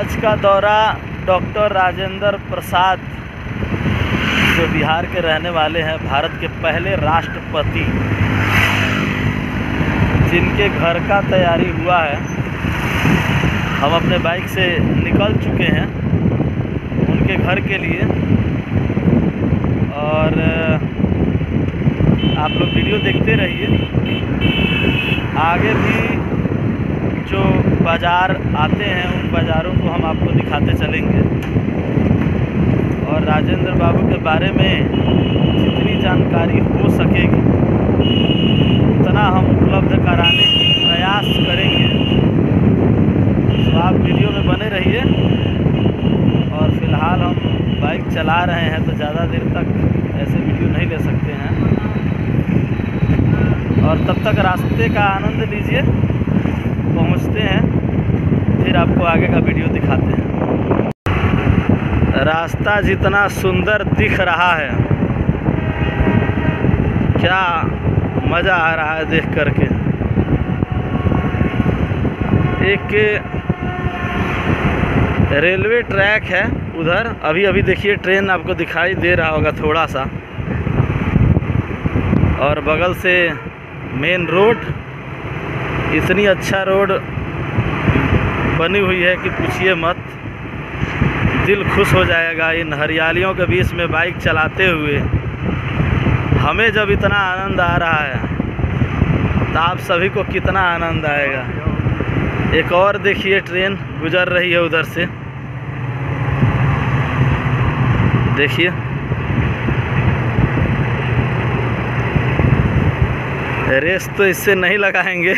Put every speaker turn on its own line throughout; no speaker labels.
आज का दौरा डॉक्टर राजेंद्र प्रसाद, जो बिहार के रहने वाले हैं, भारत के पहले राष्ट्रपति, जिनके घर का तैयारी हुआ है। हम अपने बाइक से निकल चुके हैं उनके घर के लिए, और आप लोग वीडियो देखते रहिए। आगे भी जो बाज़ार आते हैं उन बाज़ारों को हम आपको दिखाते चलेंगे, और राजेंद्र बाबू के बारे में जितनी जानकारी हो सकेगी उतना हम उपलब्ध कराने की प्रयास करेंगे। तो आप वीडियो में बने रहिए। और फ़िलहाल हम बाइक चला रहे हैं तो ज़्यादा देर तक ऐसे वीडियो नहीं ले सकते हैं, और तब तक रास्ते का आनंद लीजिए। पहुंचते हैं फिर आपको आगे का वीडियो दिखाते हैं। रास्ता जितना सुंदर दिख रहा है, क्या मज़ा आ रहा है देख करके। एक रेलवे ट्रैक है उधर, अभी देखिए ट्रेन आपको दिखाई दे रहा होगा थोड़ा सा, और बगल से मेन रोड। इतनी अच्छा रोड बनी हुई है कि पूछिए मत, दिल खुश हो जाएगा इन हरियालियों के बीच में बाइक चलाते हुए। हमें जब इतना आनंद आ रहा है तो आप सभी को कितना आनंद आएगा। एक और देखिए ट्रेन गुजर रही है उधर से, देखिए। रेस तो इससे नहीं लगाएंगे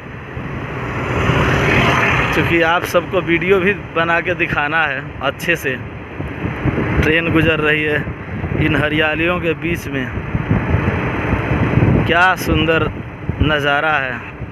क्योंकि आप सबको वीडियो भी बना के दिखाना है अच्छे से। ट्रेन गुजर रही है इन हरियालियों के बीच में, क्या सुंदर नज़ारा है।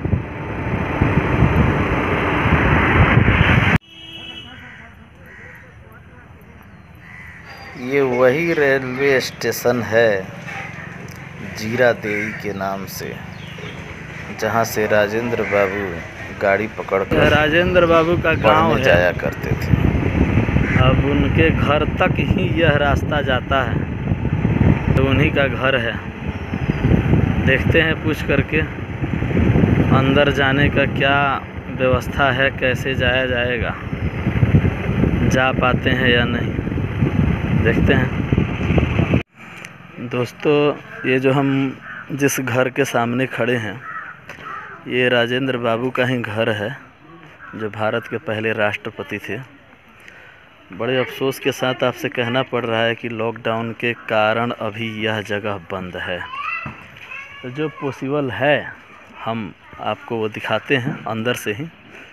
ये वही रेलवे स्टेशन है जीरादेई के नाम से, जहाँ से राजेंद्र बाबू गाड़ी पकड़कर राजेंद्र बाबू का गांव जाया करते थे। अब उनके घर तक ही यह रास्ता जाता है, तो उन्हीं का घर है। देखते हैं पूछ करके अंदर जाने का क्या व्यवस्था है, कैसे जाया जाएगा, जा पाते हैं या नहीं, देखते हैं। दोस्तों, ये जो हम जिस घर के सामने खड़े हैं, ये राजेंद्र बाबू का ही घर है, जो भारत के पहले राष्ट्रपति थे। बड़े अफसोस के साथ आपसे कहना पड़ रहा है कि लॉकडाउन के कारण अभी यह जगह बंद है। तो जो पॉसिबल है हम आपको वो दिखाते हैं अंदर से ही।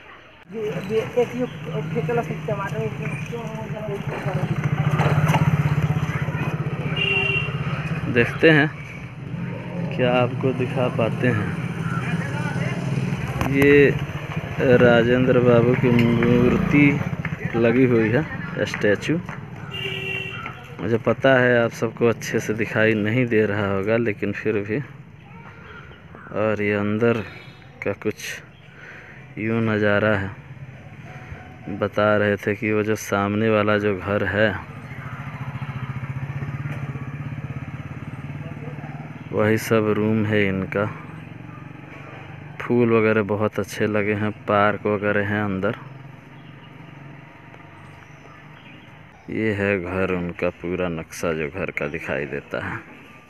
देखते हैं क्या आपको दिखा पाते हैं। ये राजेंद्र बाबू की मूर्ति लगी हुई है, स्टैचू। मुझे पता है आप सबको अच्छे से दिखाई नहीं दे रहा होगा, लेकिन फिर भी। और ये अंदर का कुछ यूँ नज़ारा है। बता रहे थे कि वो जो सामने वाला जो घर है वही सब रूम है इनका। फूल वगैरह बहुत अच्छे लगे हैं, पार्क वगैरह हैं अंदर। ये है घर उनका, पूरा नक्शा जो घर का दिखाई देता है।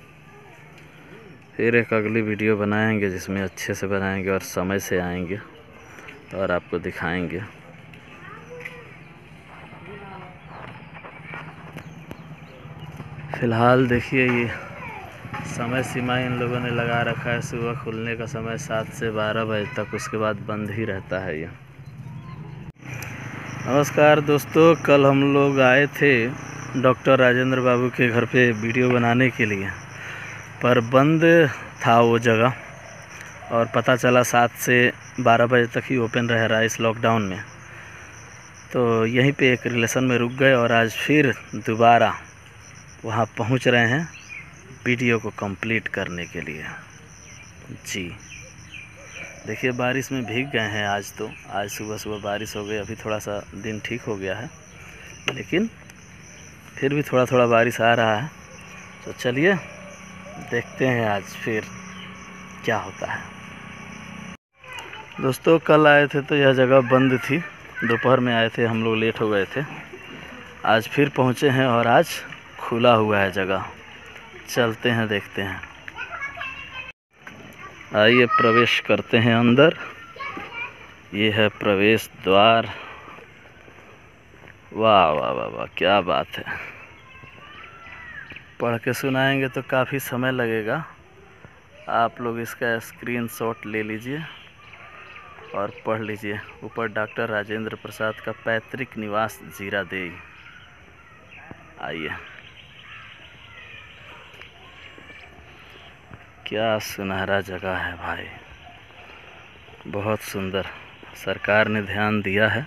फिर एक अगली वीडियो बनाएंगे जिसमें अच्छे से बनाएंगे और समय से आएंगे और आपको दिखाएंगे। फ़िलहाल देखिए ये समय सीमा इन लोगों ने लगा रखा है। सुबह खुलने का समय 7 से 12 बजे तक, उसके बाद बंद ही रहता है ये। नमस्कार दोस्तों, कल हम लोग आए थे डॉक्टर राजेंद्र बाबू के घर पे वीडियो बनाने के लिए, पर बंद था वो जगह, और पता चला 7 से 12 बजे तक ही ओपन रह रहा है इस लॉकडाउन में। तो यहीं पे एक रिलेशन में रुक गए, और आज फिर दोबारा वहाँ पहुँच रहे हैं वीडियो को कंप्लीट करने के लिए। जी, देखिए बारिश में भीग गए हैं आज। तो आज सुबह सुबह बारिश हो गई, अभी थोड़ा सा दिन ठीक हो गया है, लेकिन फिर भी थोड़ा थोड़ा बारिश आ रहा है। तो चलिए देखते हैं आज फिर क्या होता है। दोस्तों कल आए थे तो यह जगह बंद थी, दोपहर में आए थे हम लोग, लेट हो गए थे। आज फिर पहुँचे हैं और आज खुला हुआ है जगह। चलते हैं देखते हैं। आइए प्रवेश करते हैं अंदर। ये है प्रवेश द्वार। वाह वाह वाह वाह, क्या बात है। पढ़ के सुनाएंगे तो काफ़ी समय लगेगा। आप लोग इसका स्क्रीनशॉट ले लीजिए और पढ़ लीजिए। ऊपर डॉक्टर राजेंद्र प्रसाद का पैतृक निवास जीरादेई। आइए, क्या सुनहरा जगह है भाई, बहुत सुंदर। सरकार ने ध्यान दिया है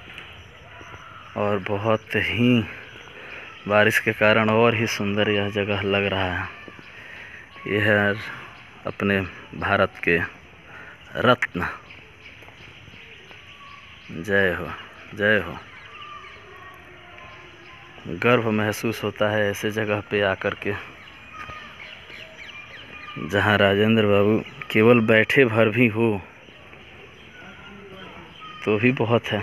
और बहुत ही बारिश के कारण और ही सुंदर यह जगह लग रहा है। यह है अपने भारत के रत्न। जय हो, जय हो। गर्व महसूस होता है ऐसे जगह पे आकर के, जहाँ राजेंद्र बाबू केवल बैठे भर भी हो तो भी बहुत है।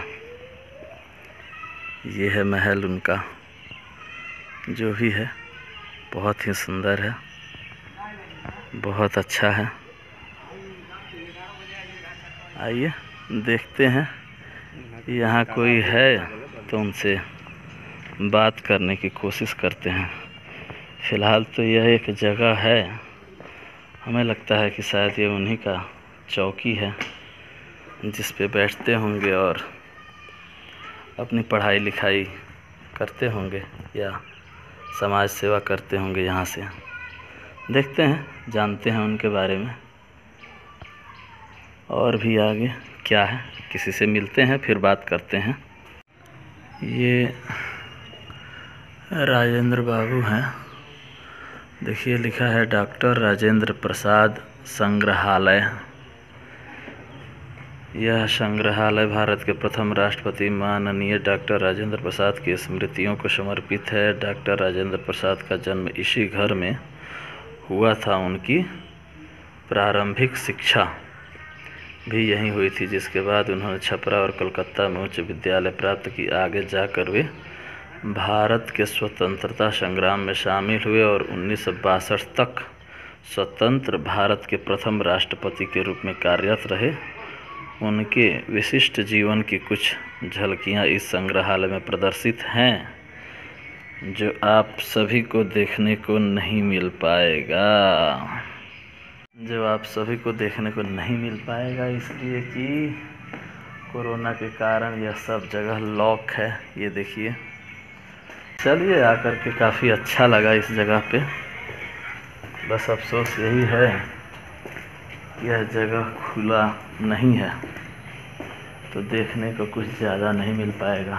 ये है महल उनका, जो भी है बहुत ही सुंदर है, बहुत अच्छा है। आइए देखते हैं, यहाँ कोई है तो उनसे बात करने की कोशिश करते हैं। फ़िलहाल तो यह एक जगह है, हमें लगता है कि शायद ये उन्हीं का चौकी है जिस पे बैठते होंगे और अपनी पढ़ाई लिखाई करते होंगे या समाज सेवा करते होंगे। यहाँ से देखते हैं, जानते हैं उनके बारे में और भी आगे क्या है। किसी से मिलते हैं, फिर बात करते हैं। ये राजेंद्र बाबू हैं। देखिए लिखा है डॉक्टर राजेंद्र प्रसाद संग्रहालय। यह संग्रहालय भारत के प्रथम राष्ट्रपति माननीय डॉक्टर राजेंद्र प्रसाद की स्मृतियों को समर्पित है। डॉक्टर राजेंद्र प्रसाद का जन्म इसी घर में हुआ था। उनकी प्रारंभिक शिक्षा भी यहीं हुई थी, जिसके बाद उन्होंने छपरा और कलकत्ता में उच्च विद्यालय प्राप्त की। आगे जाकर वे भारत के स्वतंत्रता संग्राम में शामिल हुए और 1962 तक स्वतंत्र भारत के प्रथम राष्ट्रपति के रूप में कार्यरत रहे। उनके विशिष्ट जीवन की कुछ झलकियां इस संग्रहालय में प्रदर्शित हैं, जो आप सभी को देखने को नहीं मिल पाएगा। इसलिए कि कोरोना के कारण यह सब जगह लॉक है। ये देखिए। चलिए आकर के काफ़ी अच्छा लगा इस जगह पे। बस अफसोस यही है, यह जगह खुला नहीं है तो देखने को कुछ ज़्यादा नहीं मिल पाएगा।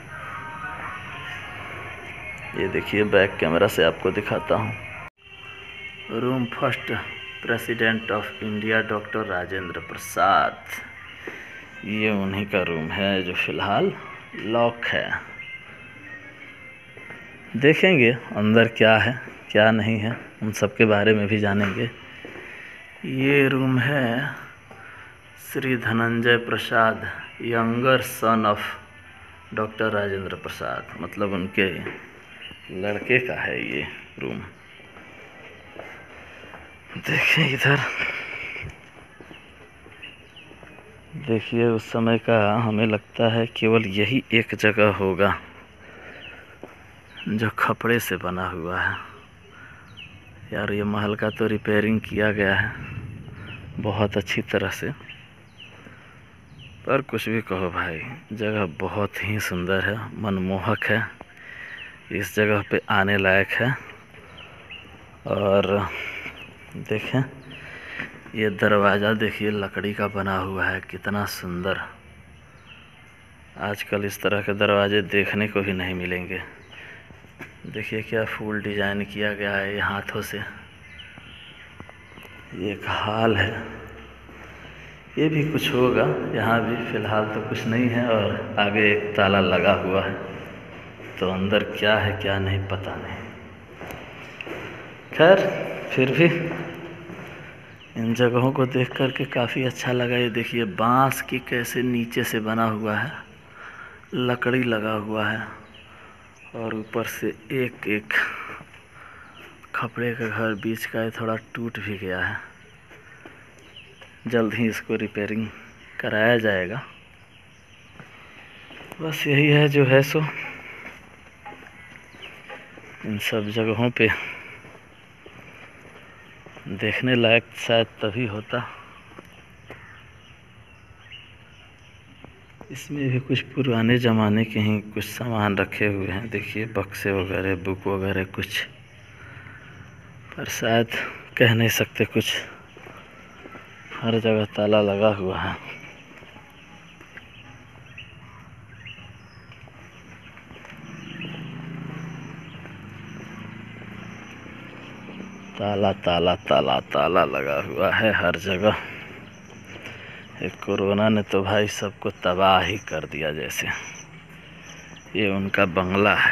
ये देखिए, बैक कैमरा से आपको दिखाता हूँ। Room first, president of India doctor Rajendra Prasad. ये उन्हीं का रूम है जो फ़िलहाल लॉक है। देखेंगे अंदर क्या है क्या नहीं है, उन सब के बारे में भी जानेंगे। ये रूम है Shri Dhananjay Prasad, younger son of doctor Rajendra Prasad, मतलब उनके लड़के का है ये रूम। देखिए इधर, देखिए उस समय का हमें लगता है केवल यही एक जगह होगा जो खपड़े से बना हुआ है। यार ये महल का तो रिपेयरिंग किया गया है बहुत अच्छी तरह से, पर कुछ भी कहो भाई, जगह बहुत ही सुंदर है, मनमोहक है। इस जगह पे आने लायक है। और देखें ये दरवाज़ा, देखिए लकड़ी का बना हुआ है, कितना सुंदर। आजकल इस तरह के दरवाजे देखने को भी नहीं मिलेंगे। देखिए क्या फूल डिजाइन किया गया है ये हाथों से। ये एक हॉल है, ये भी कुछ होगा, यहाँ भी फ़िलहाल तो कुछ नहीं है। और आगे एक ताला लगा हुआ है, तो अंदर क्या है क्या नहीं पता नहीं। खैर फिर भी इन जगहों को देख कर के काफ़ी अच्छा लगा। ये देखिए बांस की कैसे नीचे से बना हुआ है, लकड़ी लगा हुआ है, और ऊपर से एक एक खपड़े का घर बीच का है, थोड़ा टूट भी गया है। जल्द ही इसको रिपेयरिंग कराया जाएगा। बस यही है जो है सो इन सब जगहों पे देखने लायक शायद तभी होता। इसमें भी कुछ पुराने ज़माने के ही कुछ सामान रखे हुए हैं। देखिए बक्से वगैरह, बुक वगैरह कुछ, पर शायद कह नहीं सकते कुछ। हर जगह ताला लगा हुआ है। ताला ताला ताला ताला लगा हुआ है हर जगह। एक कोरोना ने तो भाई सबको तबाह ही कर दिया। जैसे ये उनका बंगला है,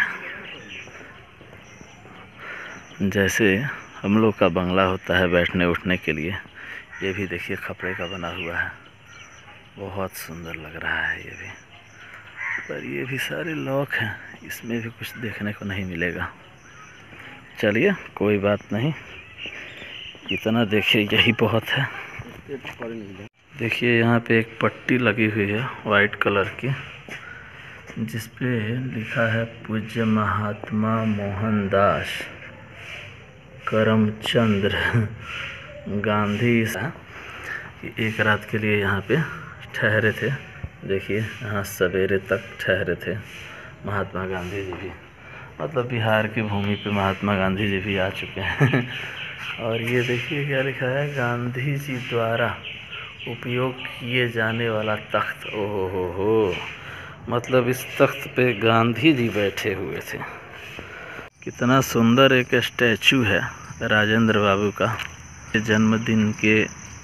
जैसे हम लोग का बंगला होता है बैठने उठने के लिए, ये भी देखिए खपड़े का बना हुआ है। बहुत सुंदर लग रहा है ये भी, पर ये भी सारे लॉक हैं, इसमें भी कुछ देखने को नहीं मिलेगा। चलिए कोई बात नहीं, इतना देखिए यही बहुत है। देखिए यहाँ पे एक पट्टी लगी हुई है वाइट कलर की, जिस पे लिखा है पूज्य महात्मा मोहनदास करमचंद्र गांधी। एक रात के लिए यहाँ पे ठहरे थे। देखिए यहाँ सवेरे तक ठहरे थे महात्मा गांधी जी भी, मतलब बिहार की भूमि पे महात्मा गांधी जी भी आ चुके हैं। और ये देखिए क्या लिखा है, गांधी जी द्वारा उपयोग किए जाने वाला तख्त। ओहो हो, मतलब इस तख्त पे गांधी जी बैठे हुए थे। कितना सुंदर एक स्टैचू है राजेंद्र बाबू का। जन्मदिन के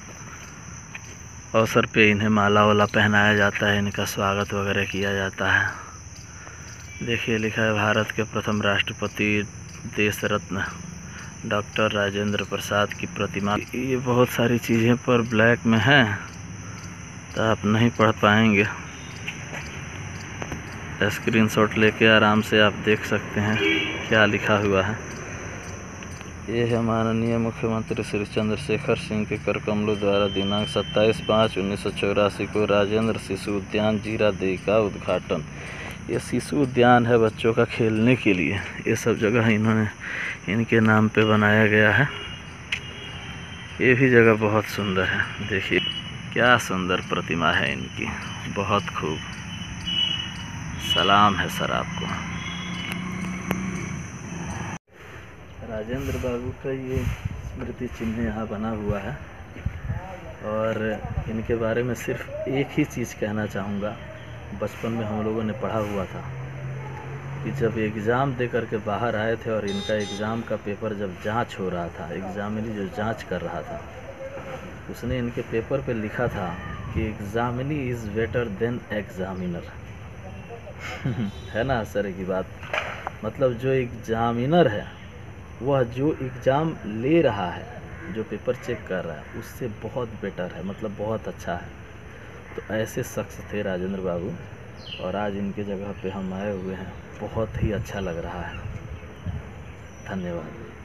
अवसर पे इन्हें माला वाला पहनाया जाता है, इनका स्वागत वगैरह किया जाता है। देखिए लिखा है भारत के प्रथम राष्ट्रपति देश रत्न डॉक्टर राजेंद्र प्रसाद की प्रतिमा। ये बहुत सारी चीज़ें पर ब्लैक में हैं तो आप नहीं पढ़ पाएंगे। स्क्रीनशॉट लेके आराम से आप देख सकते हैं क्या लिखा हुआ है। ये है माननीय मुख्यमंत्री श्री चंद्रशेखर सिंह के कर कमलों द्वारा दिनांक 27/5/1984 को राजेंद्र शिशु उद्यान जीरादेई का उद्घाटन। ये शिशु उद्यान है बच्चों का खेलने के लिए। ये सब जगह इन्होंने इनके नाम पे बनाया गया है। ये भी जगह बहुत सुंदर है। देखिए क्या सुंदर प्रतिमा है इनकी, बहुत खूब। सलाम है सर आपको। राजेंद्र बाबू का ये स्मृति चिन्ह यहाँ बना हुआ है। और इनके बारे में सिर्फ एक ही चीज़ कहना चाहूँगा। बचपन में हम लोगों ने पढ़ा हुआ था कि जब एग्ज़ाम दे करके बाहर आए थे और इनका एग्ज़ाम का पेपर जब जांच हो रहा था, एग्ज़ामिनी जो जांच कर रहा था, उसने इनके पेपर पे लिखा था कि examinee is better than examiner. है ना सर की बात, मतलब जो एग्ज़ामिनर है वह जो एग्ज़ाम ले रहा है, जो पेपर चेक कर रहा है, उससे बहुत बेटर है, मतलब बहुत अच्छा है। तो ऐसे शख्स थे राजेंद्र बाबू, और आज इनके जगह पे हम आए हुए हैं। बहुत ही अच्छा लग रहा है। धन्यवाद।